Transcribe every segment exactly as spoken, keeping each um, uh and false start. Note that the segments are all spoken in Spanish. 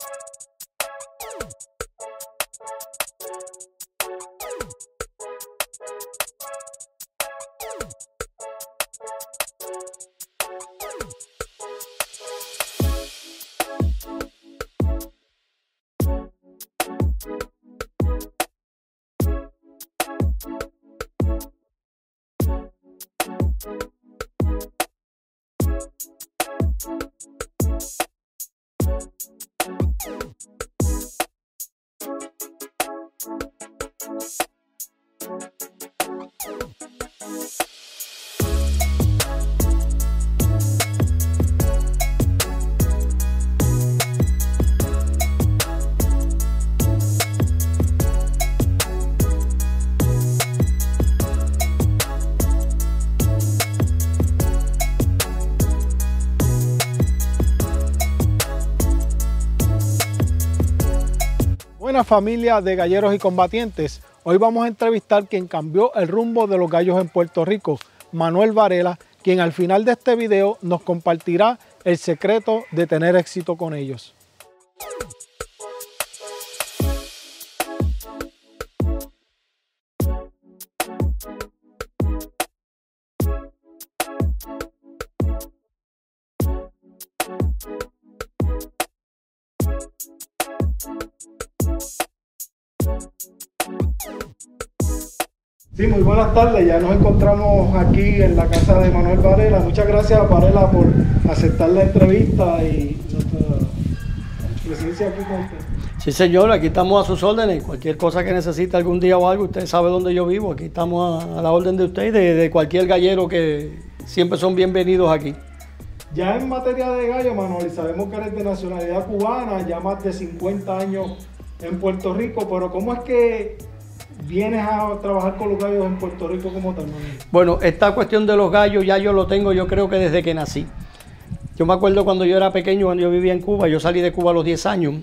Buenas familia de galleros y combatientes, hoy vamos a entrevistar quien cambió el rumbo de los gallos en Puerto Rico, Manuel Varela, quien al final de este video nos compartirá el secreto de tener éxito con ellos. Sí, muy buenas tardes, ya nos encontramos aquí en la casa de Manuel Varela. Muchas gracias, Varela, por aceptar la entrevista y nuestra presencia aquí con usted. Sí, señor, aquí estamos a sus órdenes. Cualquier cosa que necesite algún día o algo, usted sabe dónde yo vivo. Aquí estamos a, a la orden de usted y de, de cualquier gallero, que siempre son bienvenidos aquí. Ya en materia de gallo, Manuel, sabemos que eres de nacionalidad cubana, ya más de cincuenta años en Puerto Rico, pero ¿cómo es que vienes a trabajar con los gallos en Puerto Rico como tal, Manuel? Bueno, esta cuestión de los gallos ya yo lo tengo, yo creo que desde que nací. Yo me acuerdo cuando yo era pequeño, cuando yo vivía en Cuba, yo salí de Cuba a los diez años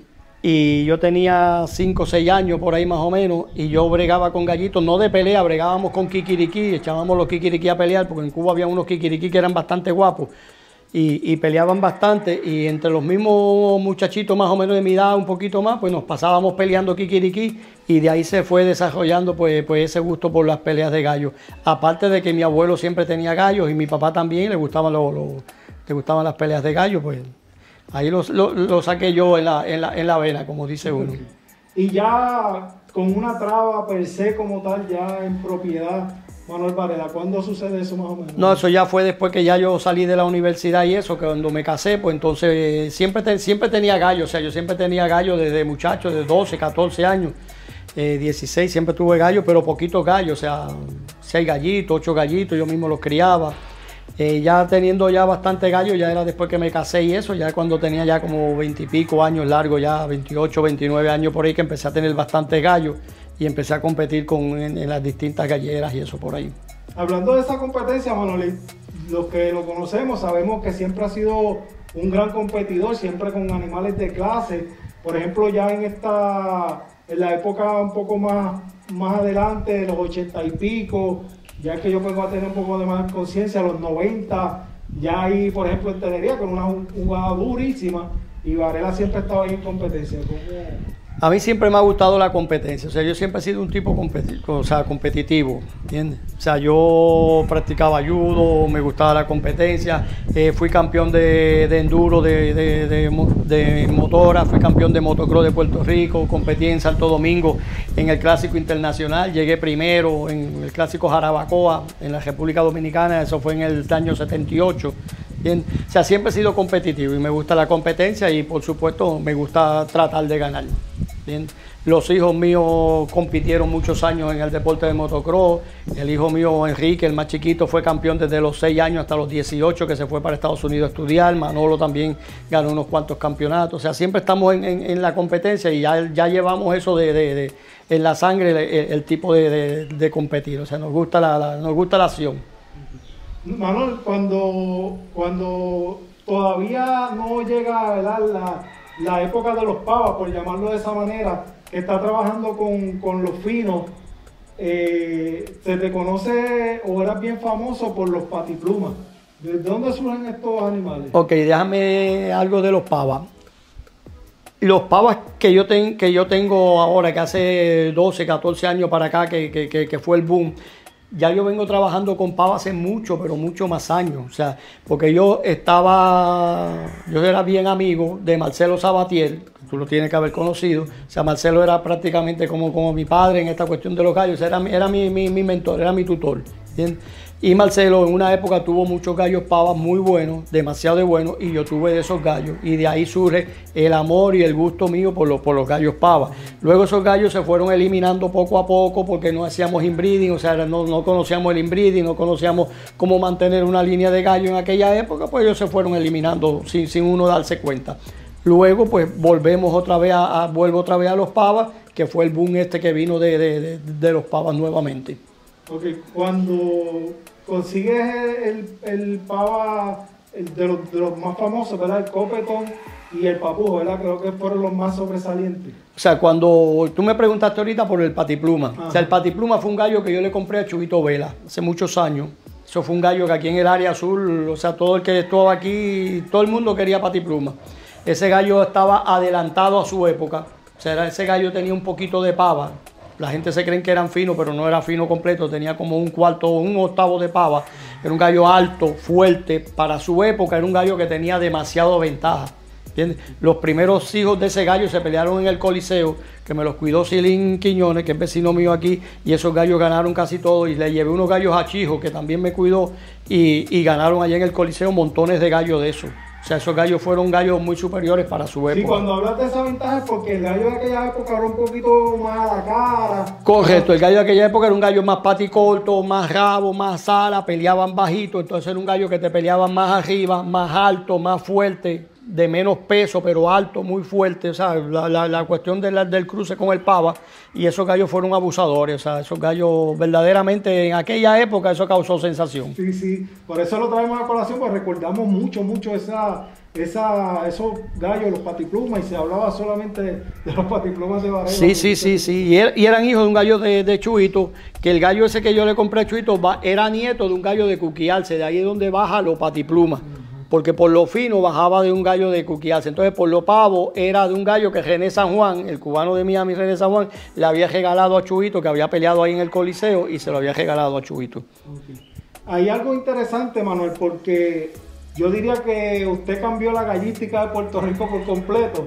y yo tenía cinco o seis años por ahí más o menos, y yo bregaba con gallitos, no de pelea, bregábamos con kikiriquí, echábamos los kikiriquí a pelear, porque en Cuba había unos kikiriquí que eran bastante guapos. Y, y peleaban bastante, y entre los mismos muchachitos más o menos de mi edad, un poquito más, pues nos pasábamos peleando kikiriquí, y de ahí se fue desarrollando pues, pues ese gusto por las peleas de gallos. Aparte de que mi abuelo siempre tenía gallos y mi papá también le gustaban, lo, lo, le gustaban las peleas de gallos, pues ahí lo, lo, lo saqué yo en la, en, la, en la vena, como dice uno. Y ya con una traba per se como tal, ya en propiedad, Manuel Varela, ¿cuándo sucede eso más o menos? No, eso ya fue después que ya yo salí de la universidad y eso, que cuando me casé, pues entonces eh, siempre, te, siempre tenía gallos, o sea, yo siempre tenía gallos desde muchacho, de doce, catorce años, eh, dieciséis, siempre tuve gallos, pero poquitos gallos, o sea, seis gallitos, ocho gallitos, yo mismo los criaba. Eh, ya teniendo ya bastante gallos, ya era después que me casé y eso, ya cuando tenía ya como veintipico años largos, ya veintiocho, veintinueve años por ahí, que empecé a tener bastantes gallos. Y empecé a competir con, en, en las distintas galleras y eso por ahí. Hablando de esa competencia, Manuel, los que lo conocemos sabemos que siempre ha sido un gran competidor, siempre con animales de clase. Por ejemplo, ya en esta, en la época un poco más, más adelante, los ochenta y pico, ya que yo vengo a tener un poco de más conciencia, los noventa, ya ahí, por ejemplo, en Tenería, con una jugada durísima, y Varela siempre estaba ahí en competencia. ¿Cómo? A mí siempre me ha gustado la competencia, o sea, yo siempre he sido un tipo competitivo, o sea, competitivo, ¿entiendes? O sea, yo practicaba judo, me gustaba la competencia, eh, fui campeón de, de enduro, de, de, de, de motora, fui campeón de motocross de Puerto Rico, competí en Santo Domingo en el Clásico Internacional, llegué primero en el Clásico Jarabacoa en la República Dominicana, eso fue en el año setenta y ocho. Bien, o sea, siempre he sido competitivo y me gusta la competencia y por supuesto me gusta tratar de ganar. Bien, los hijos míos compitieron muchos años en el deporte de motocross. El hijo mío Enrique, el más chiquito, fue campeón desde los seis años hasta los dieciocho, que se fue para Estados Unidos a estudiar. Manolo también ganó unos cuantos campeonatos. O sea, siempre estamos en, en, en la competencia y ya, ya llevamos eso de, de, de, en la sangre, el, el tipo de, de, de competir. O sea, nos gusta la, la, nos gusta la acción. Manuel, cuando, cuando todavía no llega a dar la, la época de los pavas, por llamarlo de esa manera, que está trabajando con, con los finos, eh, se te conoce o eras bien famoso por los patiplumas. ¿De dónde surgen estos animales? Ok, déjame algo de los pavas. Los pavas que yo, ten, que yo tengo ahora, que hace doce, catorce años para acá, que, que, que, que fue el boom, ya yo vengo trabajando con pavas hace mucho, pero mucho más años. O sea, porque yo estaba, yo era bien amigo de Marcelo Sabatier, tú lo tienes que haber conocido. O sea, Marcelo era prácticamente como, como mi padre en esta cuestión de los gallos. Era, era mi, mi, mi mentor, era mi tutor. ¿Entiendes? Y Marcelo en una época tuvo muchos gallos pavas muy buenos, demasiado de buenos, y yo tuve de esos gallos. Y de ahí surge el amor y el gusto mío por los, por los gallos pavas. Luego esos gallos se fueron eliminando poco a poco porque no hacíamos inbreeding, o sea, no, no conocíamos el inbreeding, no conocíamos cómo mantener una línea de gallo en aquella época, pues ellos se fueron eliminando sin, sin uno darse cuenta. Luego pues volvemos otra vez a, a, vuelvo otra vez a los pavas, que fue el boom este que vino de, de, de, de los pavas nuevamente. Ok, cuando consigues el, el pava el de, los, de los más famosos, ¿verdad? El copetón y el papujo, ¿verdad? Creo que fueron los más sobresalientes. O sea, cuando tú me preguntaste ahorita por el patipluma. Ajá. O sea, el patipluma fue un gallo que yo le compré a Chubito Vela hace muchos años. Eso fue un gallo que aquí en el área azul, o sea, todo el que estuvo aquí, todo el mundo quería patipluma. Ese gallo estaba adelantado a su época. O sea, ese gallo tenía un poquito de pava. La gente se cree que eran finos, pero no era fino completo. Tenía como un cuarto, un octavo de pava. Era un gallo alto, fuerte. Para su época era un gallo que tenía demasiado ventaja. ¿Entiendes? Los primeros hijos de ese gallo se pelearon en el Coliseo, que me los cuidó Silín Quiñones, que es vecino mío aquí, y esos gallos ganaron casi todo. Y le llevé unos gallos a Chijo, que también me cuidó, y, y ganaron allá en el Coliseo montones de gallos de esos. O sea, esos gallos fueron gallos muy superiores para su época. Sí, cuando hablas de esa ventaja es porque el gallo de aquella época era un poquito más a la cara. Correcto, el gallo de aquella época era un gallo más paticorto, más rabo, más ala, peleaban bajito, entonces era un gallo que te peleaban más arriba, más alto, más fuerte, de menos peso, pero alto, muy fuerte. O sea, la, la, la cuestión de la, del cruce con el pava, y esos gallos fueron abusadores. O sea, esos gallos verdaderamente en aquella época eso causó sensación. Sí, sí, por eso lo traemos a colación, pues recordamos mucho, mucho esa, esa, esos gallos, los patiplumas, y se hablaba solamente de, de los patiplumas de Varela. Sí, sí, sí, sí, y, er, y eran hijos de un gallo de, de Chuito, que el gallo ese que yo le compré a Chuito va, era nieto de un gallo de Cuquiarse, de ahí es donde baja los patiplumas. Porque por lo fino bajaba de un gallo de Cuquiarse. Entonces, por lo pavo era de un gallo que René San Juan, el cubano de Miami, René San Juan, le había regalado a Chuito, que había peleado ahí en el Coliseo, y se lo había regalado a Chuito. Okay. Hay algo interesante, Manuel, porque yo diría que usted cambió la gallística de Puerto Rico por completo.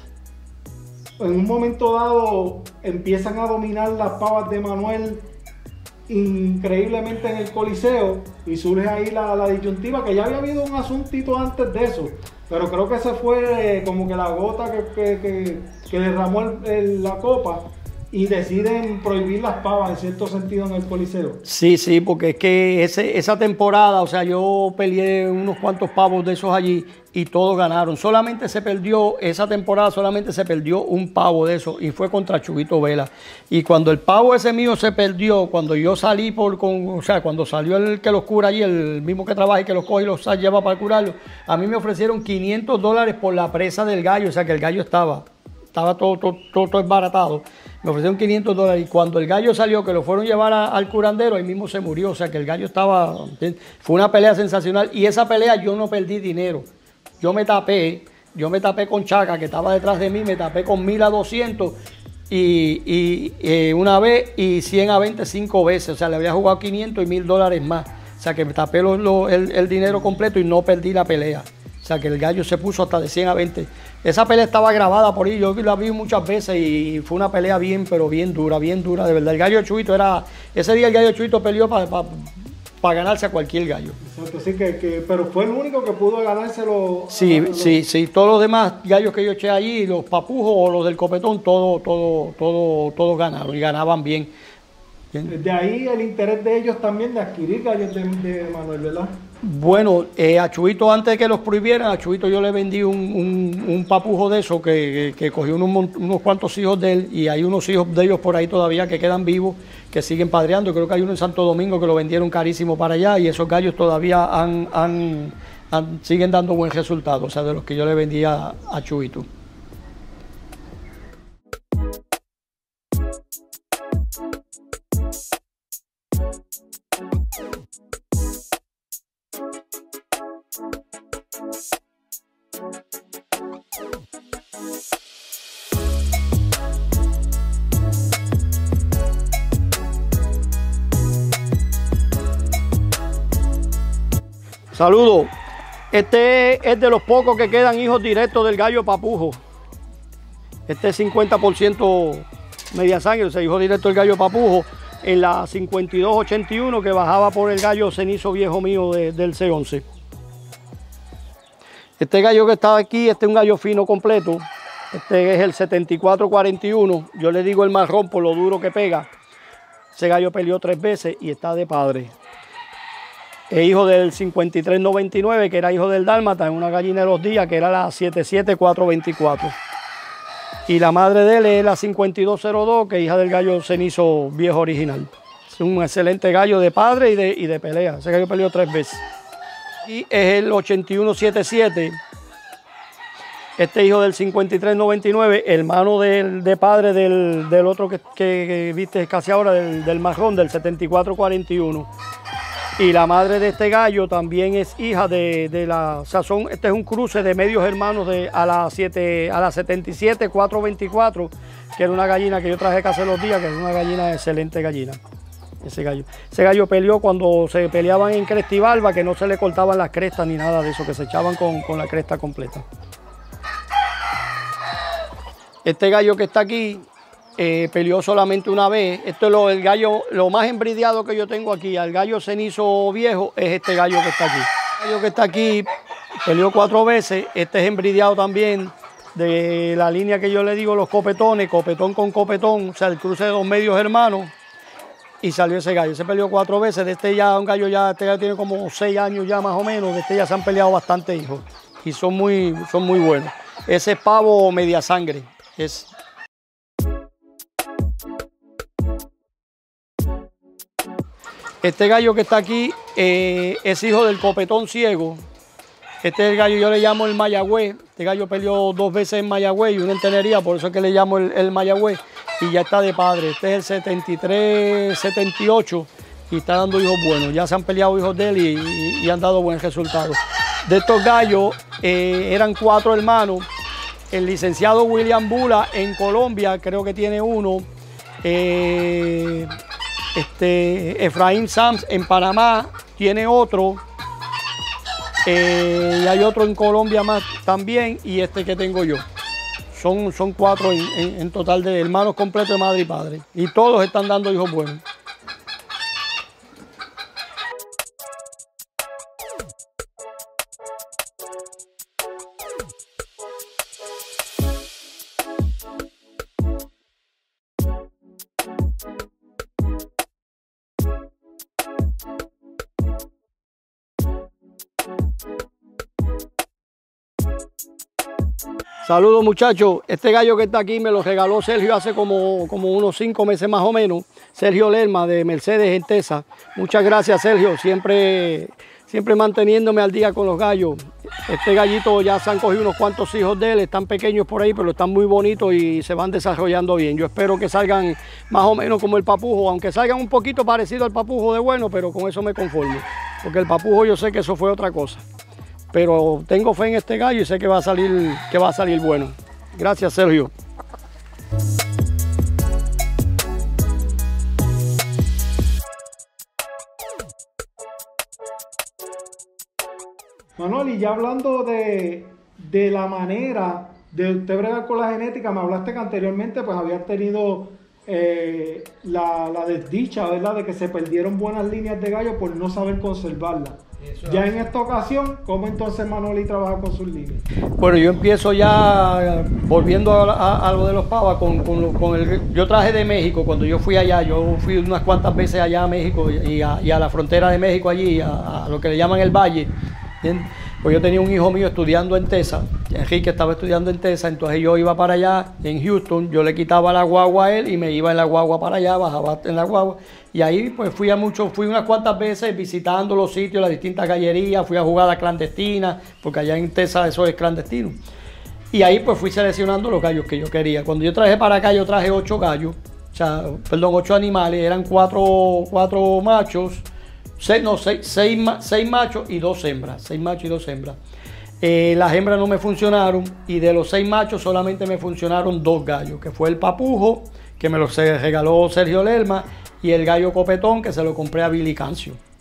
En un momento dado empiezan a dominar las pavas de Manuel increíblemente en el Coliseo, y surge ahí la, la disyuntiva, que ya había habido un asuntito antes de eso, pero creo que ese fue eh, como que la gota que, que, que, que derramó el, el, la copa, y deciden prohibir las pavas en cierto sentido en el Coliseo. Sí, sí, porque es que ese, esa temporada, o sea, yo peleé unos cuantos pavos de esos allí y todos ganaron. Solamente se perdió, esa temporada solamente se perdió un pavo de esos, y fue contra Chubito Vela. Y cuando el pavo ese mío se perdió, cuando yo salí por, con, o sea, cuando salió el que los cura allí, el mismo que trabaja y que los coge y los lleva para curarlo, a mí me ofrecieron quinientos dólares por la presa del gallo, o sea, que el gallo estaba, estaba todo, todo, todo, todo desbaratado. Me ofrecieron quinientos dólares, y cuando el gallo salió, que lo fueron a llevar a, al curandero, ahí mismo se murió. O sea, que el gallo estaba... Fue una pelea sensacional, y esa pelea yo no perdí dinero. Yo me tapé, yo me tapé con Chaca, que estaba detrás de mí, me tapé con mil a doscientos, y, y eh, una vez, y cien a veinte cinco veces. O sea, le había jugado quinientos y mil dólares más. O sea, que me tapé lo, lo, el, el dinero completo y no perdí la pelea. O sea, que el gallo se puso hasta de cien a veinte. Esa pelea estaba grabada por ahí, yo la vi muchas veces, y fue una pelea bien, pero bien dura, bien dura, de verdad. El gallo Chuito era... Ese día el gallo Chuito peleó para pa, pa ganarse a cualquier gallo. Exacto, sí, que, que, pero fue el único que pudo ganárselo. Sí, a, a, sí, los... sí. Todos los demás gallos que yo eché allí, los papujos o los del copetón, todos todo, todo, todo ganaron, y ganaban bien. bien. De ahí el interés de ellos también de adquirir gallos de, de Manuel, ¿verdad? Bueno, eh, a Chuito, antes de que los prohibieran, a Chuito yo le vendí un, un, un papujo de esos que, que, que cogió unos, unos cuantos hijos de él, y hay unos hijos de ellos por ahí todavía que quedan vivos, que siguen padreando. Creo que hay uno en Santo Domingo que lo vendieron carísimo para allá, y esos gallos todavía han, han, han, siguen dando buen resultado, o sea, de los que yo le vendía a, a Chuito. Saludos. Este es de los pocos que quedan hijos directos del gallo Papujo. Este es cincuenta por ciento media sangre, o sea, hijo directo del gallo Papujo, en la cincuenta y dos ochenta y uno que bajaba por el gallo cenizo viejo mío de, del C once. Este gallo que está aquí, este es un gallo fino completo. Este es el setenta y cuatro cuarenta y uno. Yo le digo el marrón por lo duro que pega. Ese gallo peleó tres veces y está de padre. Es hijo del cincuenta y tres noventa y nueve, que era hijo del dálmata, en una gallina de los días, que era la setenta y siete cuatrocientos veinticuatro. Y la madre de él es la cincuenta y dos cero dos, que es hija del gallo cenizo viejo original. Es un excelente gallo de padre y de, y de pelea. Ese gallo peleó tres veces. Y es el ochenta y uno setenta y siete. Este hijo del cincuenta y tres noventa y nueve, hermano del, de padre del, del otro que, que, que viste casi ahora, del, del marrón, del setenta y cuatro cuarenta y uno. Y la madre de este gallo también es hija de, de la sazón. Este es un cruce de medios hermanos de, a la, siete, a la setenta y siete cuatrocientos veinticuatro, que era una gallina que yo traje que hace los días, que es una gallina, excelente gallina. Ese gallo. Ese gallo peleó cuando se peleaban en cresta y barba, que no se le cortaban las crestas ni nada de eso, que se echaban con, con la cresta completa. Este gallo que está aquí eh, peleó solamente una vez. Esto es lo, el gallo, lo más embridiado que yo tengo aquí. Al gallo cenizo viejo es este gallo que está aquí. El gallo que está aquí peleó cuatro veces. Este es embridiado también de la línea que yo le digo los copetones, copetón con copetón, o sea, el cruce de dos medios hermanos. Y salió ese gallo. Se peleó cuatro veces. De este ya, un gallo ya, este gallo tiene como seis años ya más o menos. De este ya se han peleado bastantes hijos. Y son muy, son muy buenos. Ese es pavo media sangre. Es. Este gallo que está aquí eh, es hijo del copetón ciego. Este es el gallo, yo le llamo el Mayagüez. Este gallo peleó dos veces en Mayagüez y una en Tenería, por eso es que le llamo el, el Mayagüez. Y ya está de padre. Este es el setenta y tres setenta y ocho y está dando hijos buenos. Ya se han peleado hijos de él y, y, y han dado buenos resultados. De estos gallos eh, eran cuatro hermanos. El licenciado William Bula en Colombia, creo que tiene uno. Eh, este, Efraín Sams en Panamá tiene otro. Eh, y hay otro en Colombia más también. Y este que tengo yo. Son, son cuatro en, en, en total de hermanos completos de madre y padre. Y todos están dando hijos buenos. Saludos muchachos, este gallo que está aquí me lo regaló Sergio hace como, como unos cinco meses más o menos. Sergio Lerma de Mercedes en Texas. Muchas gracias Sergio, siempre, siempre manteniéndome al día con los gallos. Este gallito ya se han cogido unos cuantos hijos de él, están pequeños por ahí, pero están muy bonitos y se van desarrollando bien. Yo espero que salgan más o menos como el Papujo, aunque salgan un poquito parecido al Papujo de bueno, pero con eso me conformo. Porque el Papujo yo sé que eso fue otra cosa. Pero tengo fe en este gallo y sé que va a salir, que va a salir bueno. Gracias, Sergio. Manuel, y ya hablando de, de la manera de usted bregar con la genética, me hablaste que anteriormente pues habías tenido eh, la, la desdicha, ¿verdad?, de que se perdieron buenas líneas de gallo por no saber conservarlas. Eso ya en esta ocasión, ¿cómo entonces Manuel trabaja con sus líneas? Bueno, yo empiezo ya, volviendo a, a, a lo de los pavas, con, con, con el, yo traje de México, cuando yo fui allá, yo fui unas cuantas veces allá a México y a, y a la frontera de México allí, a, a lo que le llaman el Valle. ¿Entiendes? Pues yo tenía un hijo mío estudiando en Texas, Enrique estaba estudiando en Texas, entonces yo iba para allá, en Houston, yo le quitaba la guagua a él y me iba en la guagua para allá, bajaba en la guagua, y ahí pues fui a mucho, fui unas cuantas veces visitando los sitios, las distintas gallerías, fui a jugadas clandestinas, porque allá en Texas eso es clandestino. Y ahí pues fui seleccionando los gallos que yo quería. Cuando yo traje para acá, yo traje ocho gallos, o sea, perdón, ocho animales, eran cuatro, cuatro machos, Seis, no, seis, seis, seis machos y dos hembras. Seis machos y dos hembras. Eh, las hembras no me funcionaron y de los seis machos solamente me funcionaron dos gallos, que fue el Papujo, que me lo regaló Sergio Lerma, y el gallo Copetón, que se lo compré a Billy Cancio.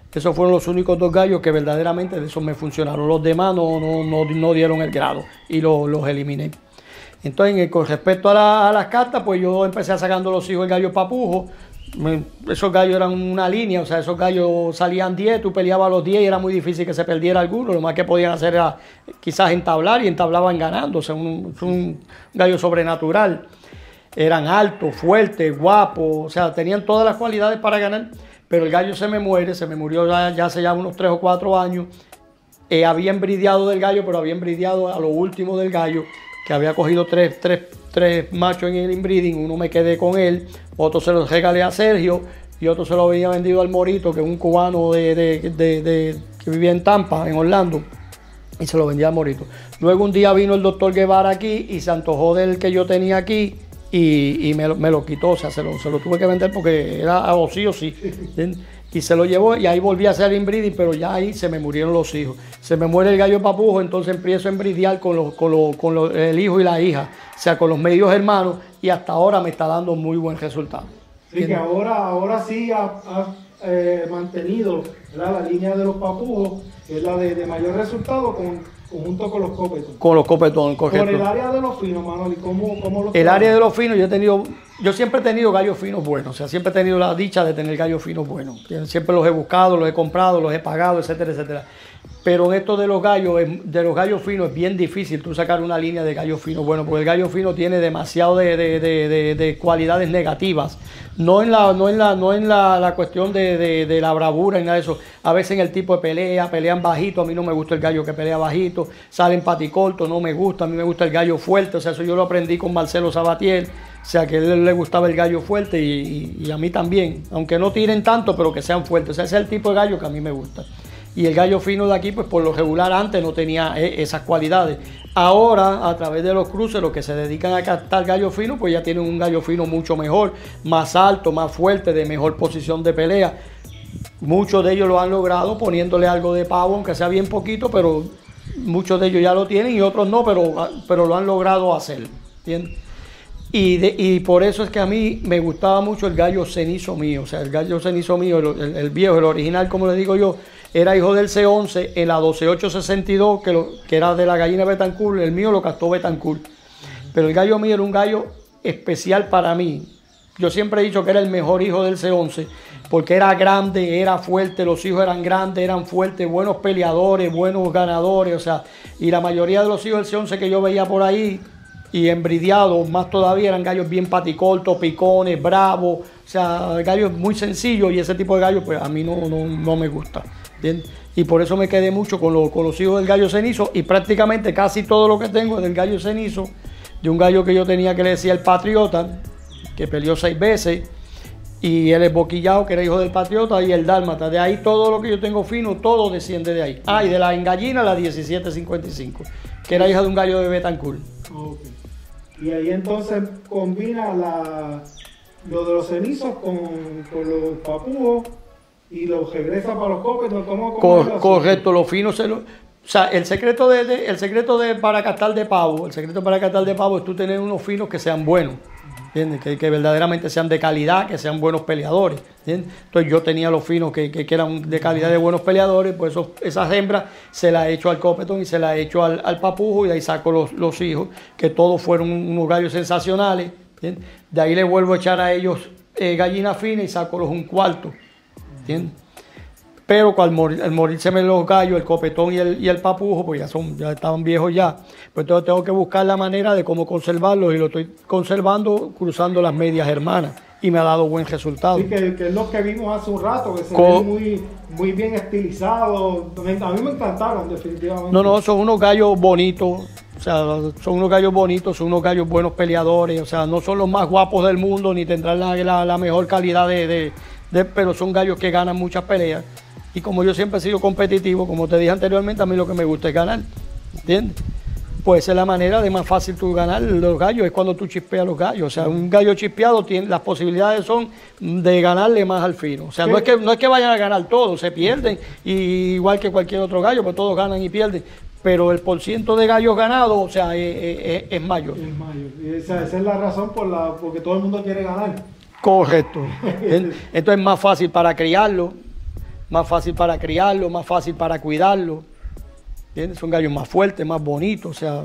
Esos fueron los únicos dos gallos que verdaderamente de esos me funcionaron. Los demás no, no, no, no dieron el grado y lo, los eliminé. Entonces, con respecto a, la, a las cartas, pues yo empecé sacando los hijos del gallo papujo. Me, esos gallos eran una línea, o sea, esos gallos salían diez, tú peleabas a los diez y era muy difícil que se perdiera alguno. Lo más que podían hacer era quizás entablar y entablaban ganando. O sea, un, un gallo sobrenatural. Eran altos, fuertes, guapos, o sea, tenían todas las cualidades para ganar. Pero el gallo se me muere, se me murió ya, ya hace ya unos tres o cuatro años. Eh, había embridiado del gallo, pero había embridiado a lo último del gallo, que había cogido tres, tres, tres machos en el inbreeding. Uno me quedé con él, otro se lo regalé a Sergio y otro se lo había vendido al Morito, que es un cubano de, de, de, de, que vivía en Tampa, en Orlando, y se lo vendía al Morito. Luego un día vino el doctor Guevara aquí y se antojó del que yo tenía aquí. Y, y me, lo, me lo quitó, o sea, se lo, se lo tuve que vender porque era o sí o sí. Y se lo llevó y ahí volví a hacer inbreeding, pero ya ahí se me murieron los hijos. Se me muere el gallo papujo, entonces empiezo a embridear con, los, con, los, con los, el hijo y la hija, o sea, con los medios hermanos, y hasta ahora me está dando muy buen resultado. Sí, que ahora, ahora sí ha, ha eh, mantenido, ¿verdad?, la línea de los papujos, que es la de, de mayor resultado con... junto con los copetones. Con los copetones, correcto. Por el área de los finos, Manuel, ¿cómo, cómo los El área de los finos, yo he tenido, yo siempre he tenido gallos finos buenos, o sea, siempre he tenido la dicha de tener gallos finos buenos. Siempre los he buscado, los he comprado, los he pagado, etcétera, etcétera. Pero en esto de los gallos, de los gallos finos, es bien difícil tú sacar una línea de gallos finos buenos, porque el gallo fino tiene demasiado de, de, de, de, de cualidades negativas. No en la, no en la, no en la, la cuestión de, de, de la bravura y nada de eso. A veces en el tipo de pelea, pelean bajito, a mí no me gusta el gallo que pelea bajito, salen paticorto, no me gusta, a mí me gusta el gallo fuerte, o sea, eso yo lo aprendí con Marcelo Sabatier, o sea, que a él le gustaba el gallo fuerte y, y, y a mí también, aunque no tiren tanto, pero que sean fuertes, o sea, ese es el tipo de gallo que a mí me gusta. Y el gallo fino de aquí, pues por lo regular antes no tenía eh, esas cualidades. Ahora, a través de los cruces, los que se dedican a captar gallo fino, pues ya tienen un gallo fino mucho mejor, más alto, más fuerte, de mejor posición de pelea. Muchos de ellos lo han logrado poniéndole algo de pavo, aunque sea bien poquito, pero muchos de ellos ya lo tienen y otros no, pero, pero lo han logrado hacer, ¿entiendes? Y, de, y por eso es que a mí me gustaba mucho el gallo cenizo mío, o sea, el gallo cenizo mío, el, el, el viejo, el original, como le digo yo, era hijo del C once en la doce mil ochocientos sesenta y dos, que, lo, que era de la gallina Betancourt, el mío lo castó Betancourt. Pero el gallo mío era un gallo especial para mí. Yo siempre he dicho que era el mejor hijo del C once, porque era grande, era fuerte, los hijos eran grandes, eran fuertes, buenos peleadores, buenos ganadores, o sea, y la mayoría de los hijos del C once que yo veía por ahí, y embridiados, más todavía, eran gallos bien paticortos, picones, bravos, o sea, gallos muy sencillos, y ese tipo de gallos, pues a mí no, no, no me gusta. Bien, y por eso me quedé mucho con, lo, con los hijos del gallo cenizo, y prácticamente casi todo lo que tengo es del gallo cenizo, de un gallo que yo tenía que le decía el Patriota, que peleó seis veces, y él es Boquillao, que era hijo del Patriota, y el Dálmata. De ahí todo lo que yo tengo fino, todo desciende de ahí. Ah, y de la engallina, la diecisiete cincuenta y cinco, que era hija de un gallo de Betancourt. Okay. Y ahí entonces combina la, lo de los cenizos con, con los papujos y los regresa para los copetos. ¿Cómo, cómo Cor, correcto, los finos se lo, o sea, el secreto de, de el secreto de para catar de pavo, el secreto para catar de pavo es tú tener unos finos que sean buenos, ¿entiendes? Que, que verdaderamente sean de calidad, que sean buenos peleadores, ¿entiendes? Entonces yo tenía los finos que, que, que eran de calidad de buenos peleadores, pues eso, esas hembras se las he hecho al copetón y se las he hecho al, al papujo, y de ahí saco los, los hijos, que todos fueron unos gallos sensacionales, ¿entiendes? De ahí le vuelvo a echar a ellos eh, gallina fina y saco los un cuarto, ¿entiendes? Pero al, morir, al morirse los gallos, el copetón y el, y el papujo, pues ya, son, ya estaban viejos ya, pues entonces tengo que buscar la manera de cómo conservarlos, y lo estoy conservando cruzando las medias hermanas, y me ha dado buen resultado. Sí, que, que es lo que vimos hace un rato, que se ven muy, muy bien estilizados. A mí me encantaron, definitivamente. No, no, son unos gallos bonitos, o sea, son unos gallos bonitos, son unos gallos buenos peleadores, o sea, no son los más guapos del mundo, ni tendrán la, la, la mejor calidad de, de, de, pero son gallos que ganan muchas peleas. Y como yo siempre he sido competitivo, como te dije anteriormente, a mí lo que me gusta es ganar, ¿entiendes? Pues esa es la manera de más fácil tú ganar los gallos, es cuando tú chispeas los gallos. O sea, un gallo chispeado, tiene, las posibilidades son de ganarle más al fino. O sea, no es, que, no es que vayan a ganar todos, se pierden, y igual que cualquier otro gallo, pues todos ganan y pierden. Pero el porciento de gallos ganados, o sea, es, es, es mayor. Es mayor. Y esa, esa es la razón por la porque todo el mundo quiere ganar. Correcto. Entonces es más fácil para criarlo. más fácil para criarlo, más fácil para cuidarlo. ¿Entiendes? Son gallos más fuertes, más bonitos, o sea.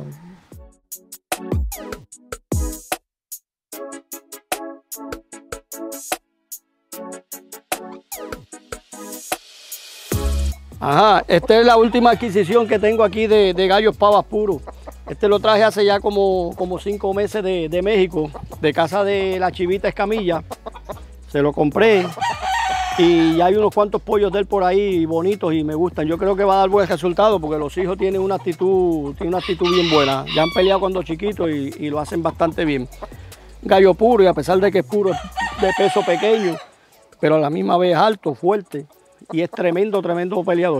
Ajá, esta es la última adquisición que tengo aquí de, de gallos pavas puros. Este lo traje hace ya como, como cinco meses de, de México, de casa de la Chivita Escamilla. Se lo compré y hay unos cuantos pollos de él por ahí bonitos y me gustan. Yo creo que va a dar buen resultado porque los hijos tienen una actitud, tienen una actitud bien buena. Ya han peleado cuando chiquitos y, y lo hacen bastante bien. Gallo puro, y a pesar de que es puro, de peso pequeño, pero a la misma vez alto, fuerte. Y es tremendo, tremendo peleador.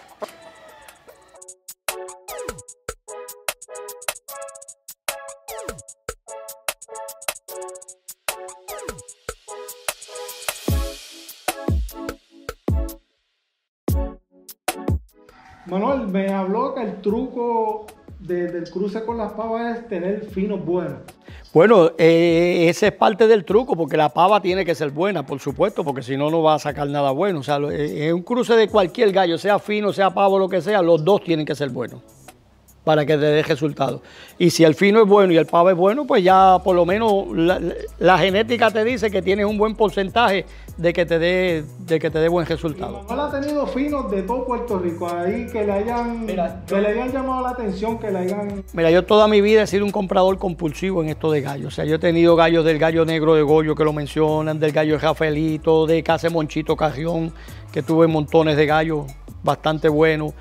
Manuel, me habló que el truco de, del cruce con las pavas es tener finos buenos. Bueno, eh, ese es parte del truco, porque la pava tiene que ser buena, por supuesto, porque si no, no va a sacar nada bueno. O sea, es eh, un cruce de cualquier gallo, sea fino, sea pavo, lo que sea, los dos tienen que ser buenos para que te dé resultado. Y si el fino es bueno y el pavo es bueno, pues ya por lo menos la, la genética te dice que tienes un buen porcentaje de que te dé, de que te dé buen resultado. Manuel ha tenido finos de todo Puerto Rico, ahí que le hayan, Mira, que le hayan llamado la atención, que le hayan... Mira, yo toda mi vida he sido un comprador compulsivo en esto de gallos. O sea, yo he tenido gallos del gallo negro de Goyo, que lo mencionan, del gallo de Rafaelito, de Casa Monchito Carrión, que tuve montones de gallos bastante buenos.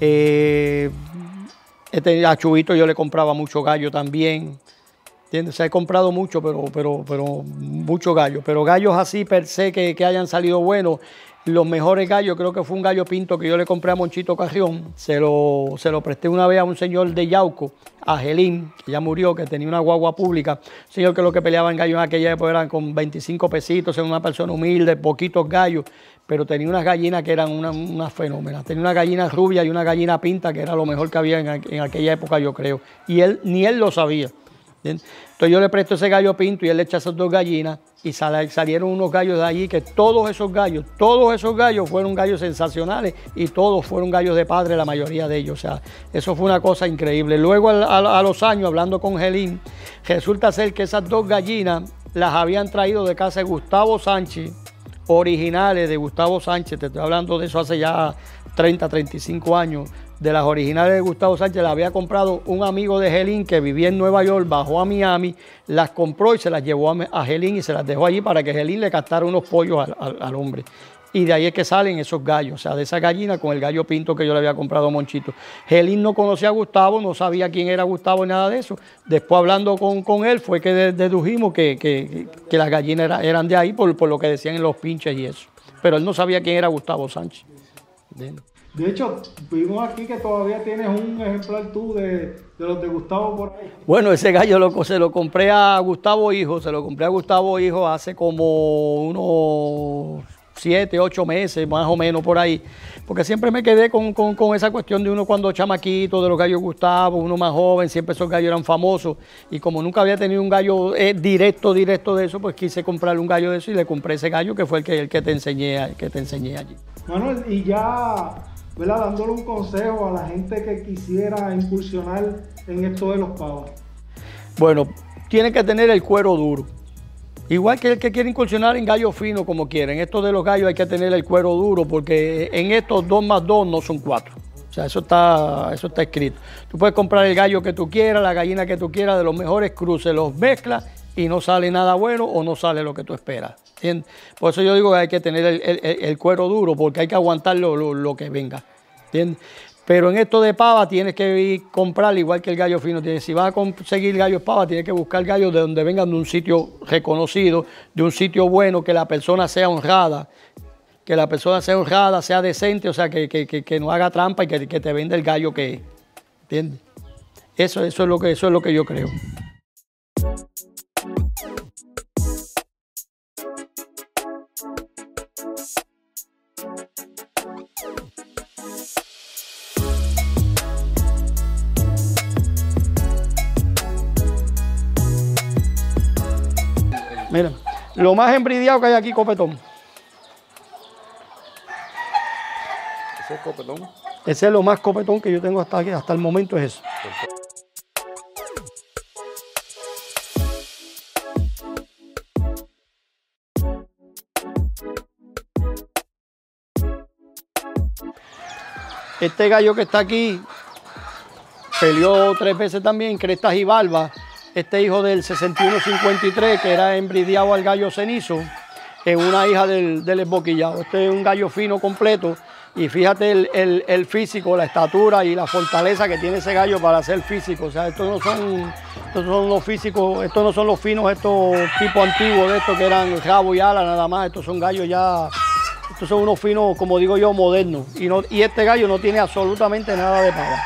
Eh, Este, a Chubito yo le compraba mucho gallo también, ¿entiendes? O sea, he comprado mucho, pero, pero, pero mucho gallo. Pero gallos así per se que, que hayan salido buenos, los mejores gallos, creo que fue un gallo pinto que yo le compré a Monchito Carrión. Se lo, se lo presté una vez a un señor de Yauco, a Gelín, que ya murió, que tenía una guagua pública. Un señor que lo que peleaba en gallos en aquella época eran con veinticinco pesitos, era una persona humilde, poquitos gallos, pero tenía unas gallinas que eran unas una fenómenas. Tenía una gallina rubia y una gallina pinta, que era lo mejor que había en, en aquella época, yo creo. Y él, ni él lo sabía. ¿Entiendes? Entonces yo le presto ese gallo pinto y él le echa esas dos gallinas y sal, salieron unos gallos de allí, que todos esos gallos, todos esos gallos fueron gallos sensacionales y todos fueron gallos de padre, la mayoría de ellos. O sea, eso fue una cosa increíble. Luego a, a, a los años, hablando con Gelín, resulta ser que esas dos gallinas las habían traído de casa de Gustavo Sánchez, originales de Gustavo Sánchez, te estoy hablando de eso hace ya treinta, treinta y cinco años. De las originales de Gustavo Sánchez las había comprado un amigo de Gelín que vivía en Nueva York, bajó a Miami, las compró y se las llevó a, a Gelín y se las dejó allí para que Gelín le castara unos pollos al, al, al hombre. Y de ahí es que salen esos gallos, o sea, de esa gallina con el gallo pinto que yo le había comprado a Monchito. Gelín no conocía a Gustavo, no sabía quién era Gustavo ni nada de eso. Después hablando con, con él fue que dedujimos que, que, que las gallinas era, eran de ahí por, por lo que decían en los pinches y eso. Pero él no sabía quién era Gustavo Sánchez. ¿Entiendes? De hecho, vimos aquí que todavía tienes un ejemplar tú de, de los de Gustavo por ahí. Bueno, ese gallo lo, se lo compré a Gustavo Hijo, se lo compré a Gustavo Hijo hace como unos siete, ocho meses, más o menos por ahí. Porque siempre me quedé con, con, con esa cuestión de uno cuando chamaquito, de los gallos Gustavo, uno más joven, siempre esos gallos eran famosos. Y como nunca había tenido un gallo eh, directo, directo de eso, pues quise comprarle un gallo de eso y le compré ese gallo que fue el que, el que, te, enseñé, el que te enseñé allí. Manuel, y ya... ¿verdad? Dándole un consejo a la gente que quisiera incursionar en esto de los pavos. Bueno, tiene que tener el cuero duro. Igual que el que quiere incursionar en gallos finos como quiera. En esto de los gallos hay que tener el cuero duro porque en estos dos más dos no son cuatro. O sea, eso está, eso está escrito. Tú puedes comprar el gallo que tú quieras, la gallina que tú quieras, de los mejores cruces, los mezclas y no sale nada bueno o no sale lo que tú esperas. ¿Entiendes? Por eso yo digo que hay que tener el, el, el cuero duro porque hay que aguantar lo, lo, lo que venga. ¿Entiendes? Pero en esto de pava tienes que ir comprar igual que el gallo fino. Si vas a conseguir gallos pava, tienes que buscar gallos de donde vengan de un sitio reconocido, de un sitio bueno, que la persona sea honrada, que la persona sea honrada, sea decente, o sea, que, que, que, que no haga trampa y que, que te venda el gallo que es. ¿Entiendes? Eso, eso, es lo que, eso es lo que yo creo. Mira, lo más embridiado que hay aquí, copetón. Ese es copetón. Ese es lo más copetón que yo tengo hasta aquí, hasta el momento es eso. Este gallo que está aquí peleó tres veces también, crestas y barbas. Este hijo del sesenta y uno cincuenta y tres, que era embridiado al gallo cenizo, es una hija del, del esboquillado. Este es un gallo fino completo. Y fíjate el, el, el físico, la estatura y la fortaleza que tiene ese gallo para ser físico. O sea, estos no son, estos son los físicos, estos no son los finos, estos tipos antiguos de estos que eran rabo y ala nada más. Estos son gallos ya, estos son unos finos, como digo yo, modernos. Y, no, y este gallo no tiene absolutamente nada de pava.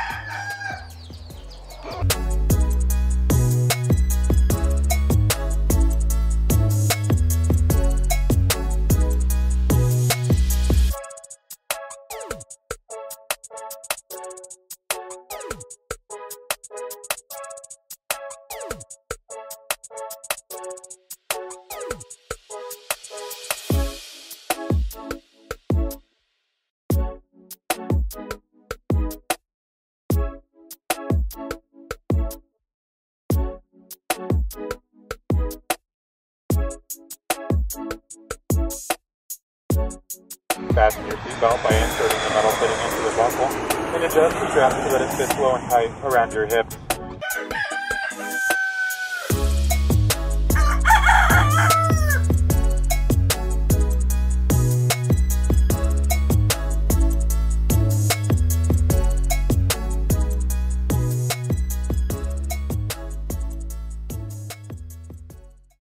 Fasten your seatbelt by inserting the metal fitting into the buckle and adjust the strap so that it fits low and tight around your hips.